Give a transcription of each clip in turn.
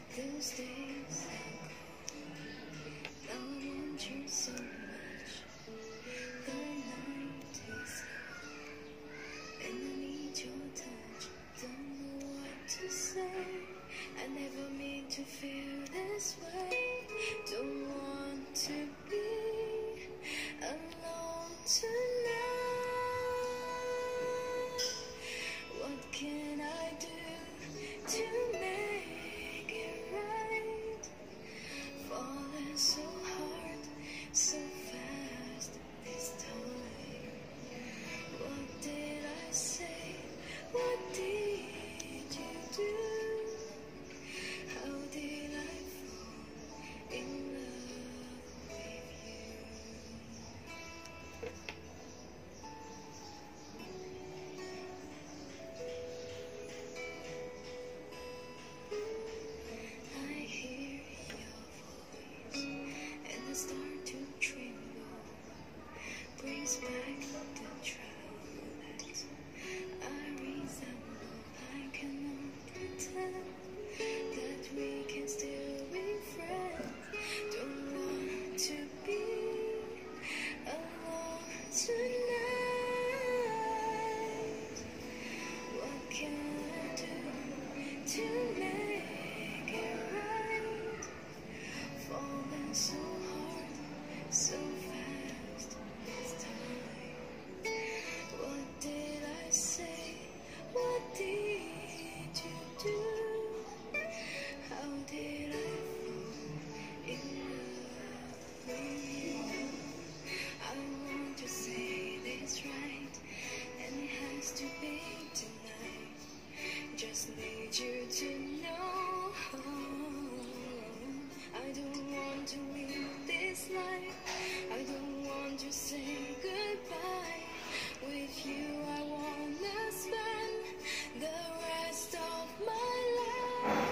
Those days now I want you so much. The night is long and I need your touch. Don't know what to say. I never mean to feel this way. Don't want to be alone tonight. What can I do to make it right? Falling so hard, so fast this time. What did I say? What did you do? How did I fall in love with you? I hear your voice and I start to tremble. Brings back the traumas I resemble. I cannot pretend that we can still be friends. Don't want to be alone tonight. What can I do to make it right? Falling so hard, so fast this time. What did I say? What did you do? How did I fall in love with you? I want to say this right, and it has to be tonight. Just need you to know I don't want to live this life. I don't want to say goodbye. With you I wanna spend the rest of my life.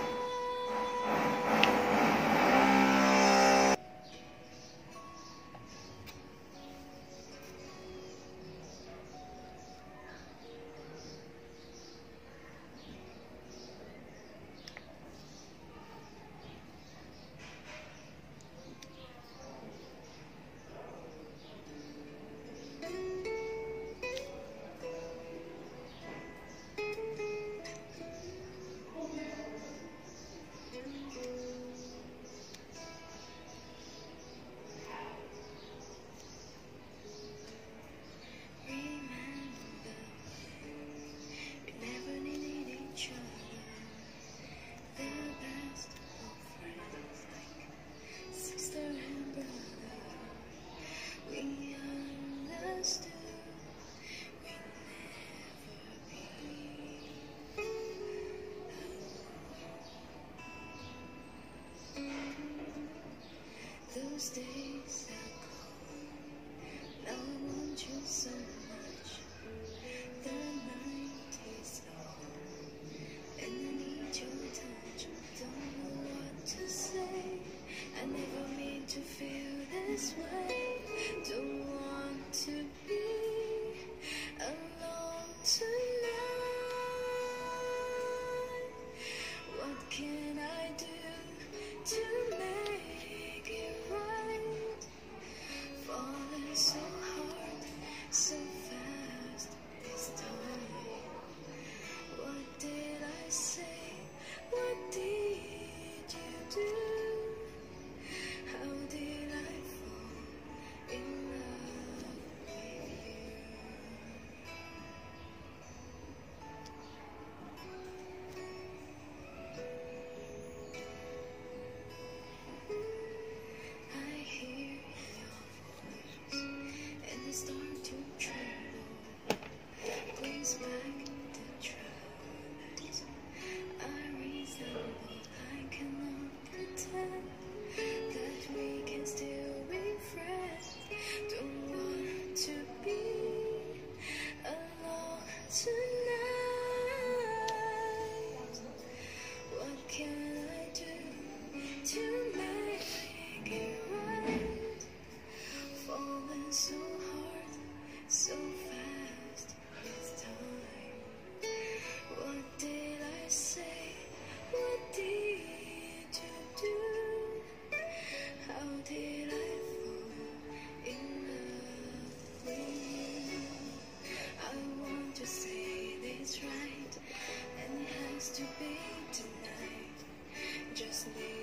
Those days are gone. Now I want you so much. The night is long and I need your touch. Don't know what to say. I never mean to feel this way. Don't want to be alone tonight. What can I do to make it right?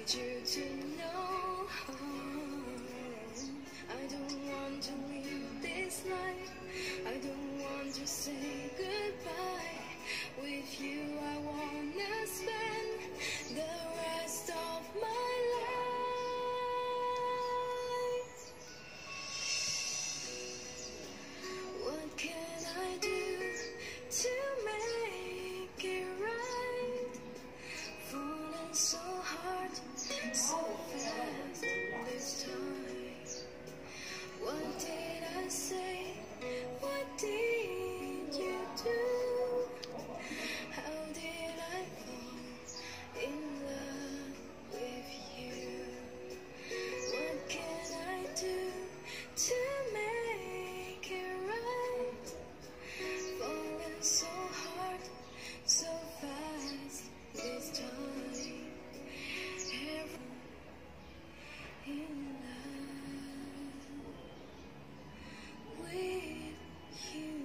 need you to know I don't want to live this life. I don't want to say goodbye. With you I wanna spend the rest of my life. What can I do to make it right? Falling so hard, so fast this time. What did I say? What did you do? How did I fall in love with you? What can I do to make it right? Falling so hard, so fast this time. In love with you.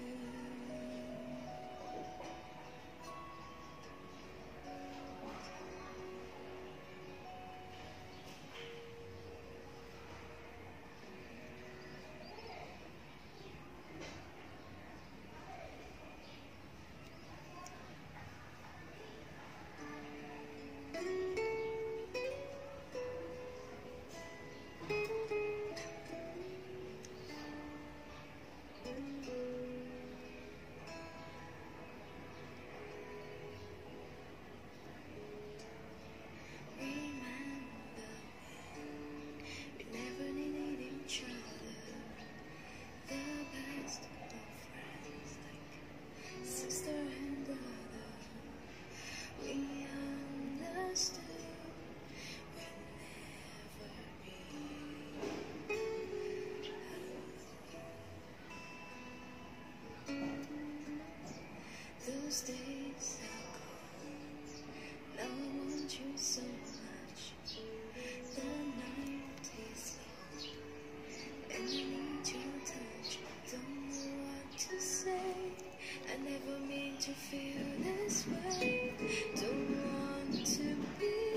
Those days are gone. Now I want you so much. The night is long, and I need your touch. Don't know what to say. I never mean to feel this way. Don't want to be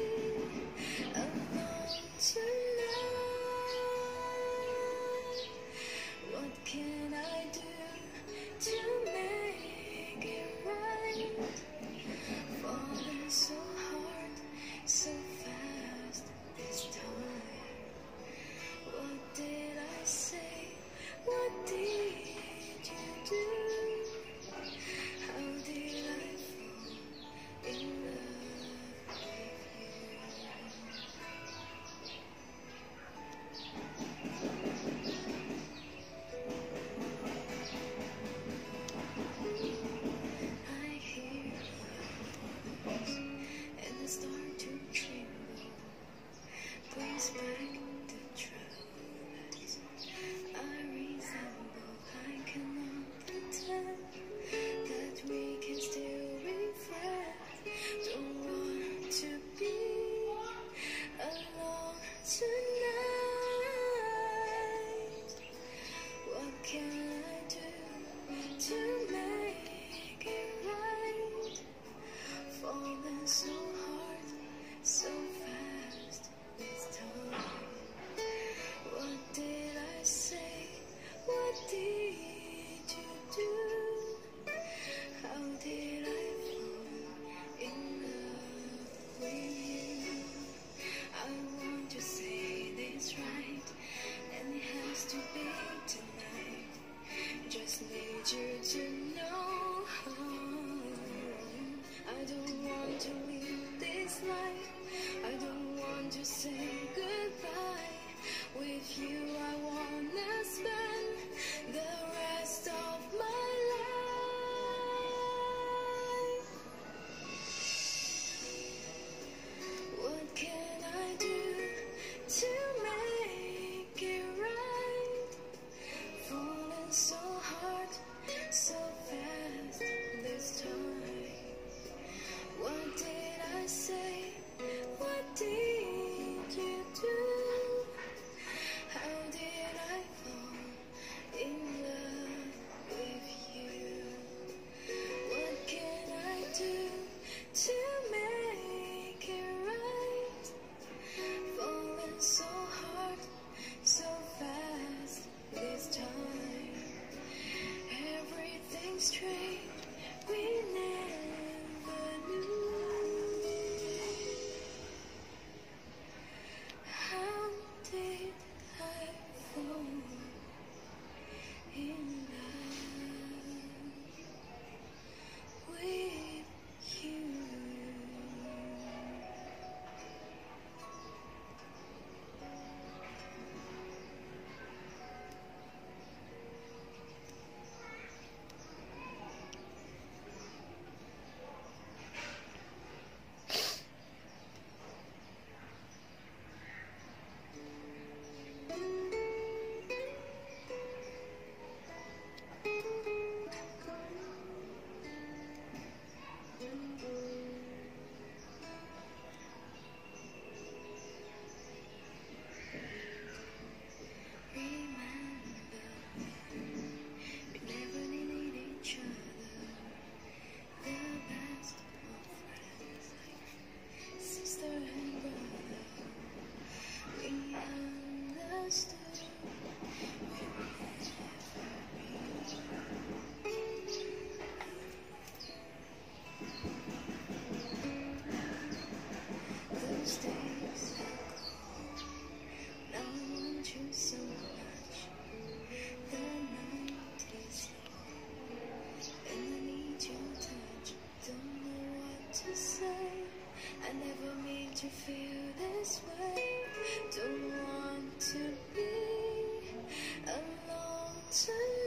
this way. Don't want to be alone tonight.